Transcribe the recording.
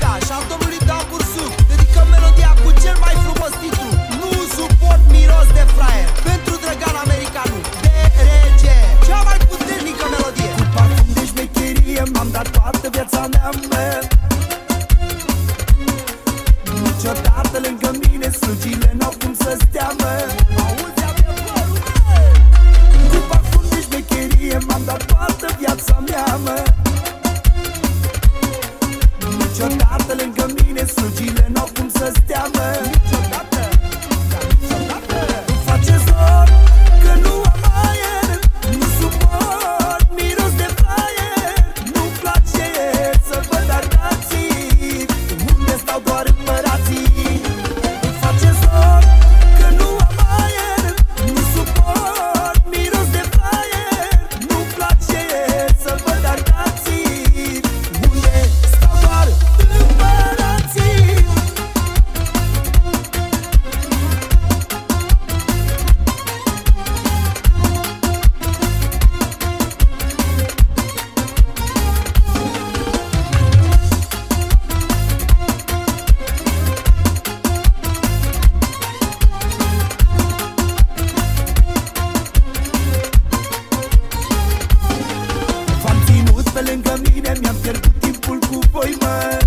și al domnului Dan Bursuc dedicăm melodia cu cel mai frumos titlu: Nu suport miros de fraier, pentru Drăgan Americanu, DRG. Cea mai puternică melodie. Cu parfum de șmecherie m-am dat toată viața mea, niciodată lângă mine slugile n-au cum să stea, Auzi, adevărul, Cu parfum de șmecherie m-am dat toată viața mea, niciodată lângă mine slugile n-au cum să stea, niciodată, niciodată. Îmi face zor că nu am aer, nu suport miros de fraier, nu-mi place să văd ardații unde stau doar împărații. Îmi face zor că nu am aer, nu suport miros de fraier, nu-mi place să văd ardații unde stau doar împărații. V-am ținut pe lângă mine, mi-am pierdut timpul cu voi,